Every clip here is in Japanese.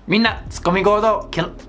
みんな、ツッコミゴード、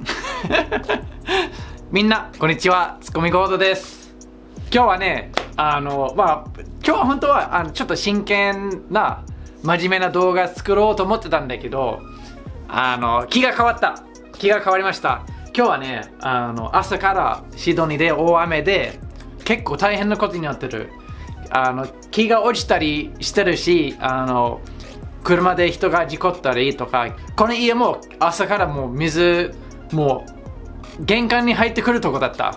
みんな、こんにちは、ツッコミゴードです。今日はね、今日は本当はちょっと真剣な、真面目な動画作ろうと思ってたんだけど、気が変わりました。今日はね、朝からシドニーで大雨で、結構大変なことになってる。木が落ちたりしてるし、車で人が事故ったりとか、この家も朝からもう水、もう玄関に入ってくるとこだった。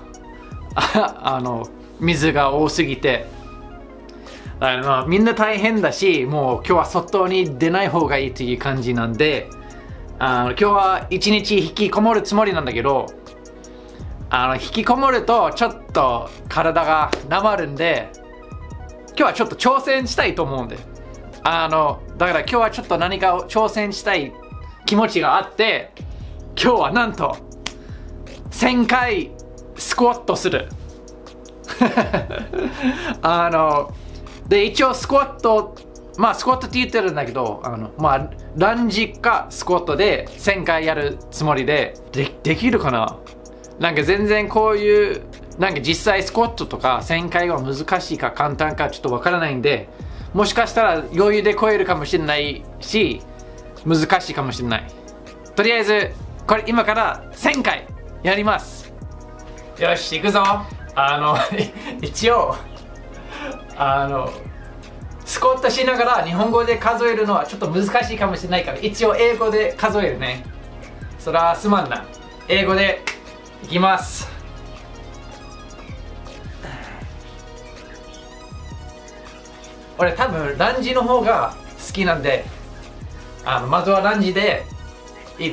水が多すぎて。みんな大変だし、もう今日は外に出ない方がいいという感じなんで、今日は一日引きこもるつもりなんだけど、引きこもるとちょっと体がなまるんで、今日はちょっと挑戦したいと思うんで。だから今日はちょっと何かを挑戦したい気持ちがあって、今日はなんと1000回スクワットする。で、一応スクワットって言ってるんだけど、ランジかスクワットで1000回やるつもりで、できるかな？なんか全然こういう、なんか実際スクワットとか1000回は難しいか簡単かちょっとわからないんで、もしかしたら余裕で超えるかもしれないし、難しいかもしれない。とりあえず、これ今から1000回やります。よし、行くぞ。一応、スクワットしながら日本語で数えるのはちょっと難しいかもしれないから、一応英語で数えるね。それはすまんな。英語でいきます。俺多分ランジの方が好きなんで、まずはランジで行って、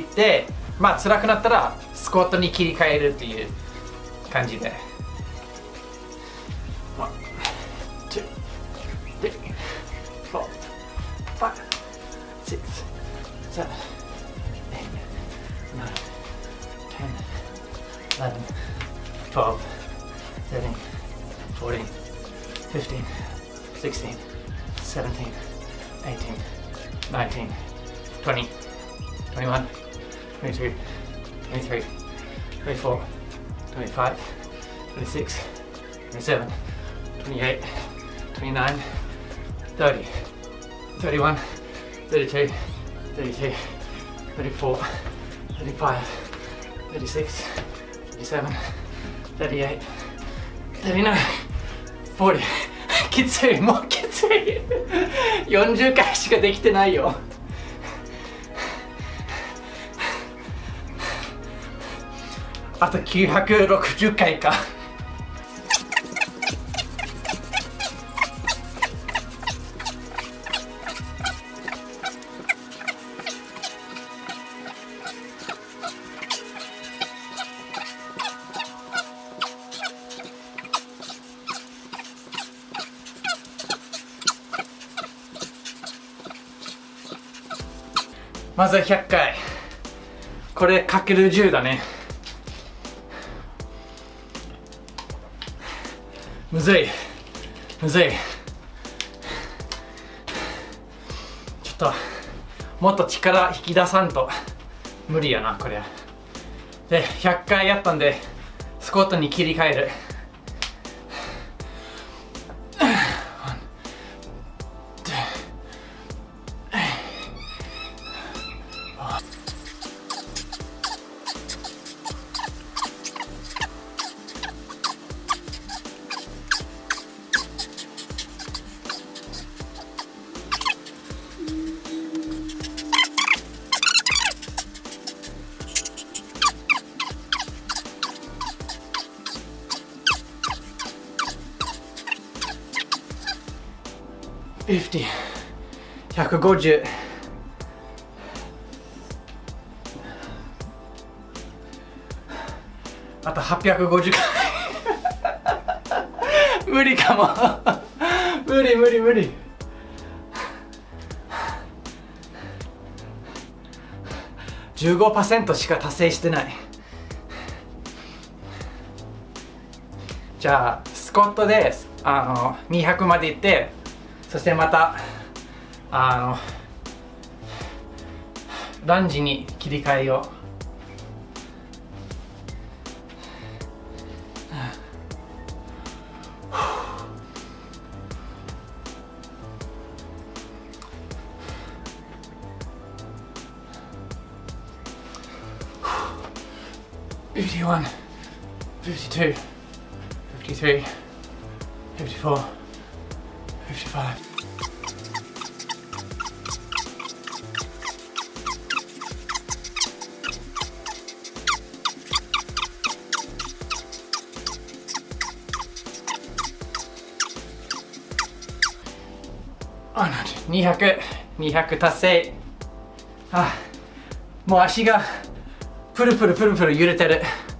辛くなったらスクワットに切り替えるっていう感じで。1、2、3、4、5、6、7、8、9、10、11、12、13、14、15、16, 17, 18, 19, 20, 21, 22, 23, 24, 25, 26, 27, 28, 29, 30, 31, 32, 33, 34, 35, 36, 37, 38, 39, 40. きつい、もうきつい。40回しかできてないよ。あと960回か。まずは100回。これかける10だね。むずい。ちょっともっと力引き出さんと無理やな、これ。で、100回やったんでスクワットに切り替える。50、150、あと850回。無理かも。無理。15% しか達成してない。じゃあスクワットで200まで行って、そしてまたランジに切り替えよう。51, 52, 53, 54, 55. Oh, 200達成。あ、もう足がプルプルプルプル揺れてる。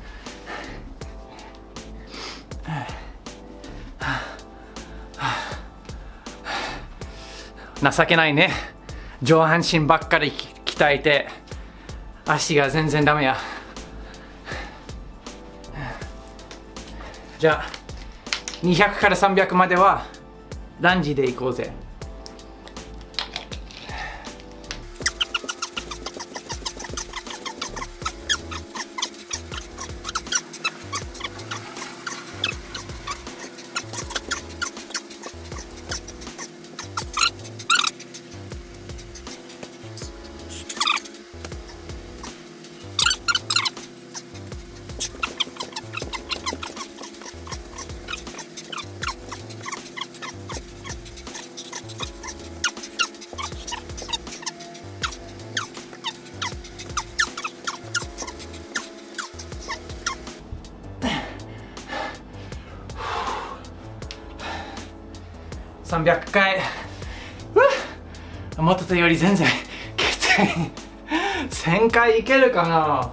情けないね。上半身ばっかり鍛えて足が全然ダメや。じゃあ200から300まではランジでいこうぜ。300回。思ってたより全然きつい。1000回いけるかな。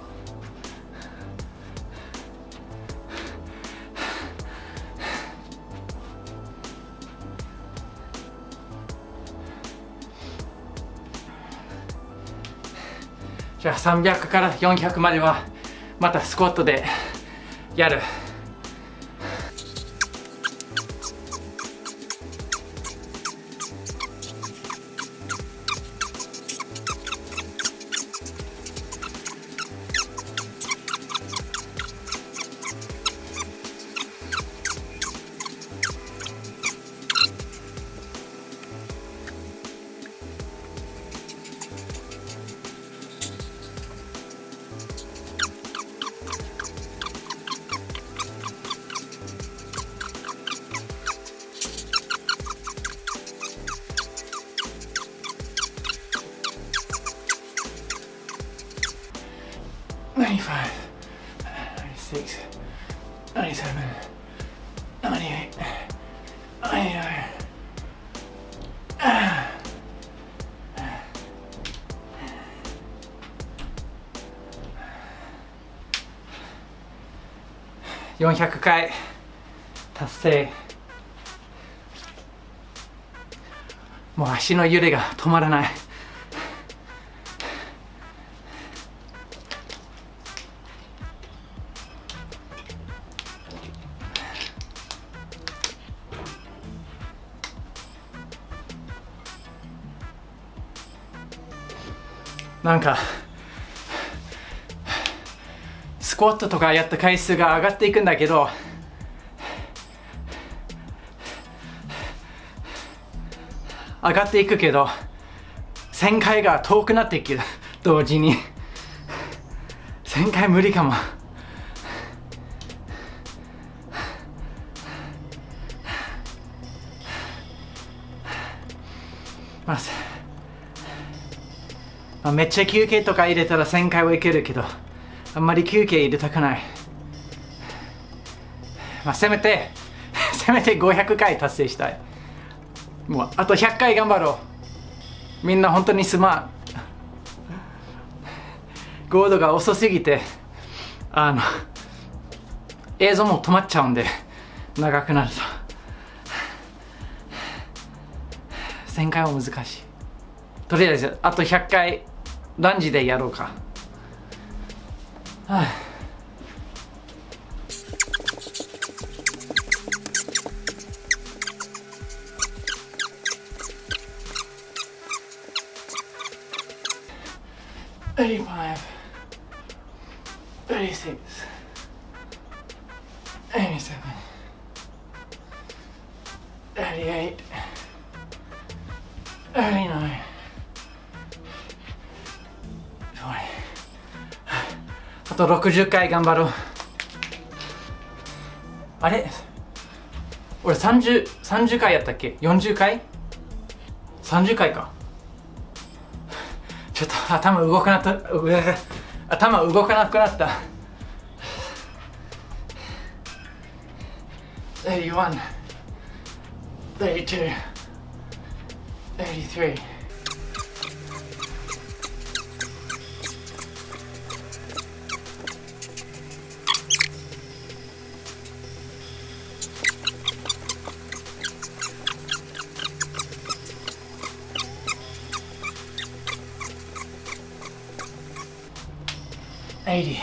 じゃあ300から400まではまたスクワットでやる。95, 96, 97, 98, 99. 400回達成。もう足の揺れが止まらない。なんかスクワットとかやった回数が上がっていくんだけど、上がっていくけど1000回が遠くなっていく。同時に1000回無理かも。めっちゃ休憩とか入れたら1000回はいけるけど、あんまり休憩入れたくない。せめて500回達成したい。もうあと100回頑張ろう。みんな本当にすまん。ゴードが遅すぎて映像も止まっちゃうんで、長くなると1000回は難しい。とりあえずあと100回ランジでやろうか。 35 36 87 38 39 あと60回頑張ろう。あれ俺30回やったっけ？ 40 回 ?30 回か。ちょっと頭動かなくなった31 32 33 80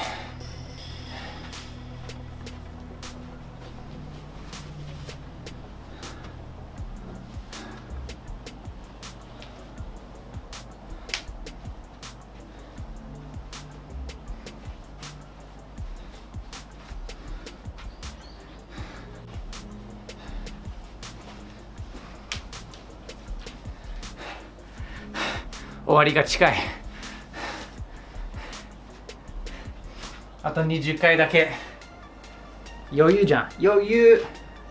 終わりが近い。あと20回だけ。余裕じゃん、余裕。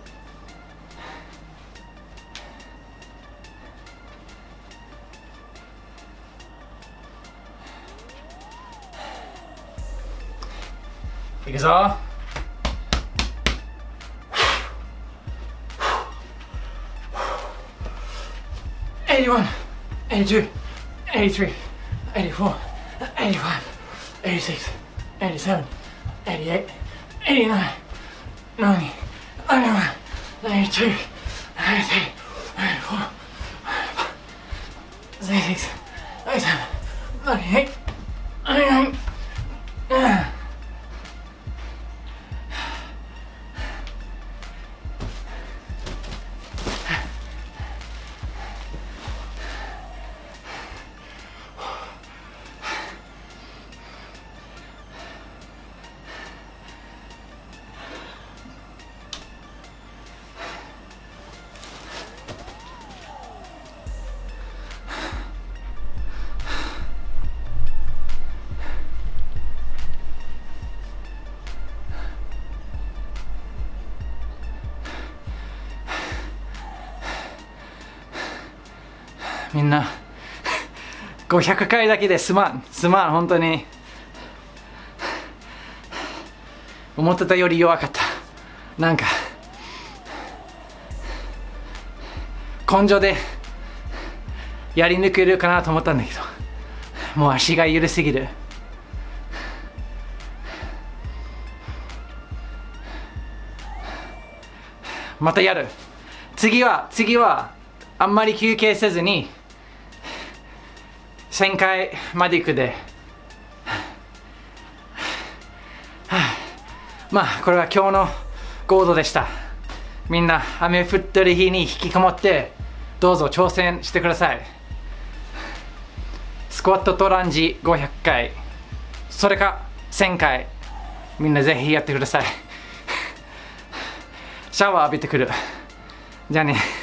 いくぞ。81 82 83 84 85 86 87 88 89 90 91 92 93 94 96 97 98 99 みんな500回だけですまん本当に思ってたより弱かった。なんか根性でやり抜けるかなと思ったんだけど、もう足が緩すぎる。またやる。次はあんまり休憩せずに1000回まで行くで、まあこれは今日のゴールでした。みんな雨降ってる日に引きこもってどうぞ挑戦してください。スクワットとランジ500回、それか1000回、みんなぜひやってください。シャワー浴びてくる。じゃあね。